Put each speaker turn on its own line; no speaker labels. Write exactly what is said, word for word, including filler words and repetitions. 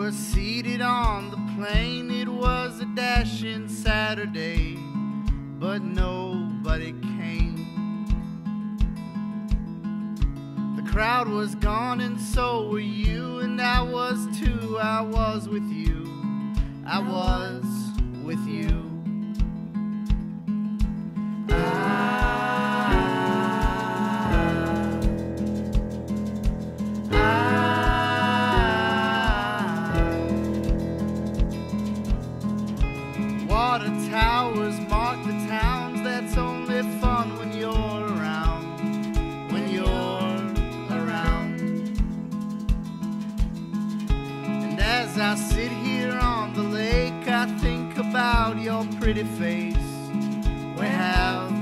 was seated on the plane. It was a dashing Saturday, but nobody came. The crowd was gone and so were you, and I was too. I was with you, I was with you. Water towers mark the towns. That's only fun when you're around, when you're around. And as I sit here on the lake, I think about your pretty face. We have